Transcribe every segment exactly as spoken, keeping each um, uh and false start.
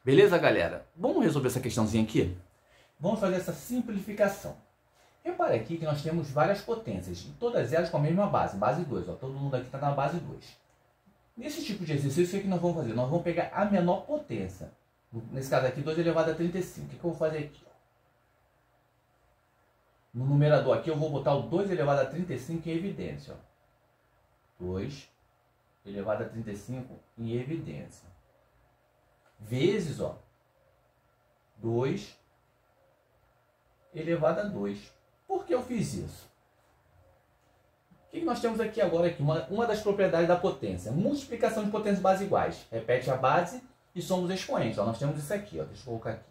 Beleza, galera? Vamos resolver essa questãozinha aqui? Vamos fazer essa simplificação. Repare aqui que nós temos várias potências, e todas elas com a mesma base, base dois. Ó, todo mundo aqui está na base dois. Nesse tipo de exercício, o que nós vamos fazer? Nós vamos pegar a menor potência. Nesse caso aqui, dois elevado a trinta e cinco. O que, que eu vou fazer aqui? No numerador aqui, eu vou botar o dois elevado a trinta e cinco em evidência. Ó. dois elevado a trinta e cinco em evidência. Vezes, ó, dois elevado a dois. Por que eu fiz isso? O que nós temos aqui agora? Aqui? Uma, uma das propriedades da potência. Multiplicação de potências bases iguais. Repete a base e somos expoentes. Ó, nós temos isso aqui. Ó, deixa eu colocar aqui.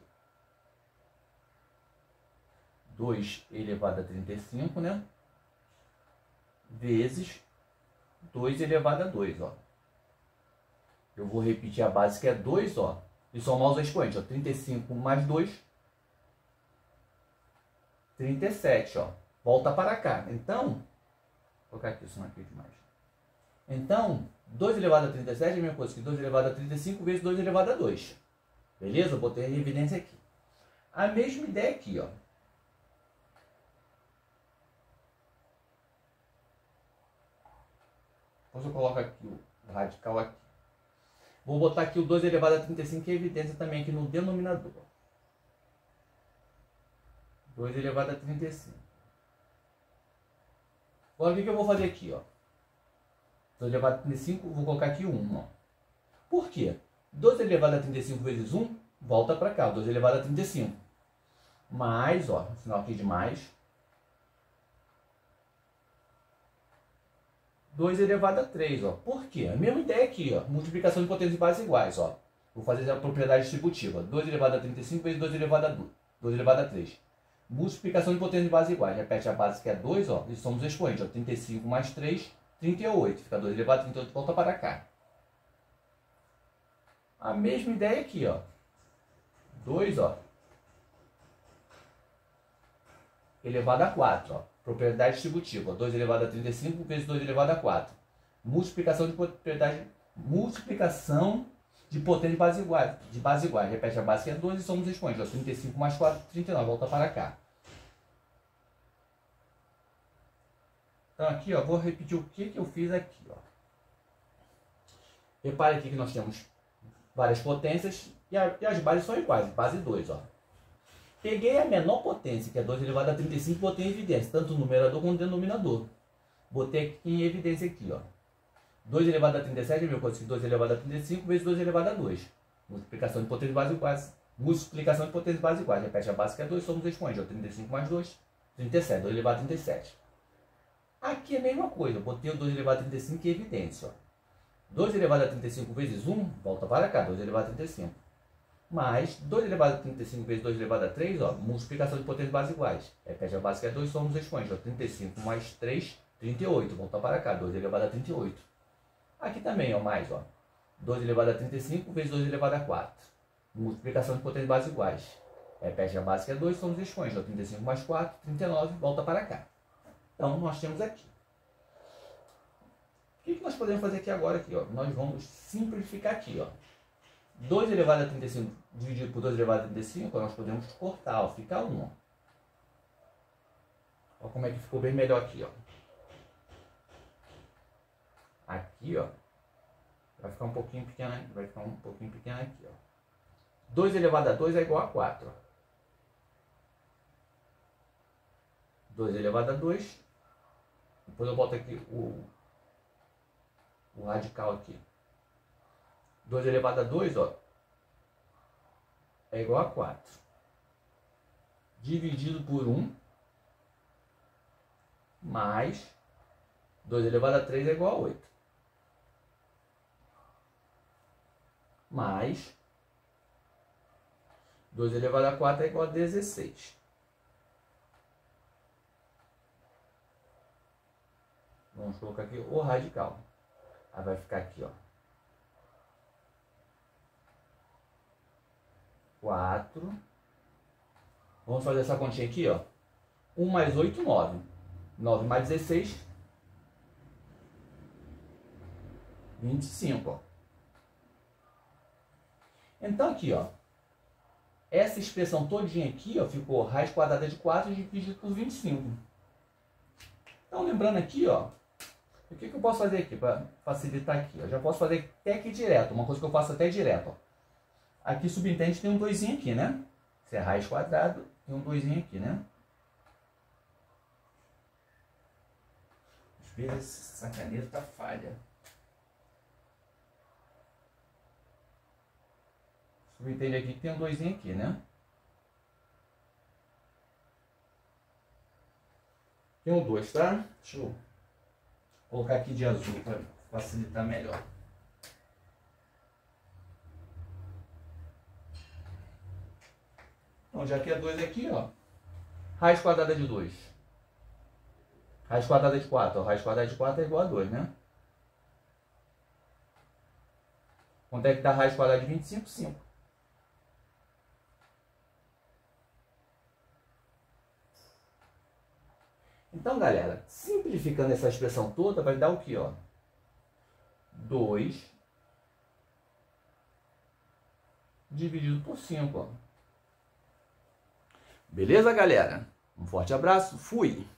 dois elevado a trinta e cinco, né? Vezes dois elevado a dois, ó. Eu vou repetir a base que é dois, ó. E somar os expoentes, ó. trinta e cinco mais dois. trinta e sete, ó. Volta para cá. Então, vou colocar aqui, isso não aqui demais. Então, dois elevado a trinta e sete é a mesma coisa que dois elevado a trinta e cinco vezes dois elevado a dois. Beleza? Eu botei em evidência aqui. A mesma ideia aqui, ó. Depois eu coloco aqui o radical aqui. Vou botar aqui o dois elevado a trinta e cinco em evidência também aqui no denominador. dois elevado a trinta e cinco. Agora o que, que eu vou fazer aqui? Ó? dois elevado a trinta e cinco, vou colocar aqui um. Ó. Por quê? dois elevado a trinta e cinco vezes um, volta para cá. dois elevado a trinta e cinco. Mais, ó, sinal aqui de mais. dois elevado a três, ó. Por quê? A mesma ideia aqui, ó. Multiplicação de potências de bases iguais, ó. Vou fazer a propriedade distributiva. dois elevado a trinta e cinco vezes dois elevado a dois. dois elevado a três. Multiplicação de potências de bases iguais. Repete a base que é dois, ó. E somos expoentes, ó. trinta e cinco mais três, trinta e oito. Fica dois elevado a trinta e oito, volta para cá. A mesma ideia aqui, ó. dois, ó. Elevado a quatro, ó. Propriedade distributiva. dois elevado a trinta e cinco vezes dois elevado a quatro. Multiplicação de propriedade. Multiplicação de potência de base iguais. De base iguais. Repete a base que é dois e somos expoentes. Ó, trinta e cinco mais quatro, trinta e nove. Volta para cá. Então aqui, ó, vou repetir o que, que eu fiz aqui. Ó. Repare aqui que nós temos várias potências e, a, e as bases são iguais. Base dois, ó. Peguei a menor potência, que é dois elevado a trinta e cinco, botei em evidência, tanto o numerador quanto o denominador. Botei aqui em evidência aqui, ó. dois elevado a trinta e sete é a mesma coisa que dois elevado a trinta e cinco vezes dois elevado a dois. Multiplicação de potências base iguais. Multiplicação de potências base iguais. Repete a base que é dois, somos expoentes. Ó, trinta e cinco mais dois, trinta e sete. dois elevado a trinta e sete. Aqui é a mesma coisa. Eu botei o dois elevado a trinta e cinco em evidência, ó. dois elevado a trinta e cinco vezes um, volta para cá. dois elevado a trinta e cinco. Mais dois elevado a trinta e cinco vezes dois elevado a três, ó, multiplicação de potências bases iguais. Repete a base que é dois, somos expoentes. Ó, trinta e cinco mais três, trinta e oito. Volta para cá, dois elevado a trinta e oito. Aqui também, ó, mais, ó. dois elevado a trinta e cinco vezes dois elevado a quatro. Multiplicação de potências bases iguais. Repete a base que é dois, somos expoentes. Ó, trinta e cinco mais quatro, trinta e nove. Volta para cá. Então, nós temos aqui. O que, que nós podemos fazer aqui agora? Aqui, ó? Nós vamos simplificar aqui, ó. dois elevado a trinta e cinco dividido por dois elevado a trinta e cinco, nós podemos cortar, ó, fica um. Ó. Olha como é que ficou bem melhor aqui, ó. Aqui, ó, vai ficar um pouquinho pequeno, vai ficar um pouquinho pequeno aqui, ó. dois elevado a dois é igual a quatro, ó. dois elevado a dois, depois eu boto aqui o, o radical aqui. dois elevado a dois, ó, é igual a quatro. Dividido por um, mais dois elevado a três é igual a oito. Mais dois elevado a quatro é igual a dezesseis. Vamos colocar aqui o radical. Aí vai ficar aqui, ó. quatro. Vamos fazer essa continha aqui, ó. um mais oito, nove. nove mais dezesseis, vinte e cinco, ó. Então aqui, ó, essa expressão todinha aqui, ó, ficou raiz quadrada de quatro dividido por vinte e cinco. Então, lembrando aqui, ó, o que, que eu posso fazer aqui para facilitar aqui? Eu já posso fazer até aqui direto, uma coisa que eu faço até direto. Ó. Aqui subentende tem um doisinho aqui, né? Se é raiz quadrada, tem um doisinho aqui, né? Às vezes essa caneta falha. Subentende aqui que tem um doisinho aqui, né? Tem um dois, tá? Deixa eu colocar aqui de azul para facilitar melhor. Então, já que é dois aqui, ó. Raiz quadrada de dois. Raiz quadrada de quatro. Ó. Raiz quadrada de quatro é igual a dois, né? Quanto é que dá raiz quadrada de vinte e cinco? cinco. Então, galera, simplificando essa expressão toda, vai dar o quê, ó? dois dividido por cinco, ó. Beleza, galera? Um forte abraço. Fui!